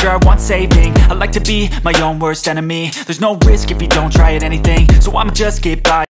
future I want saving. I like to be my own worst enemy. There's no risk if you don't try at anything, so I'ma just get by.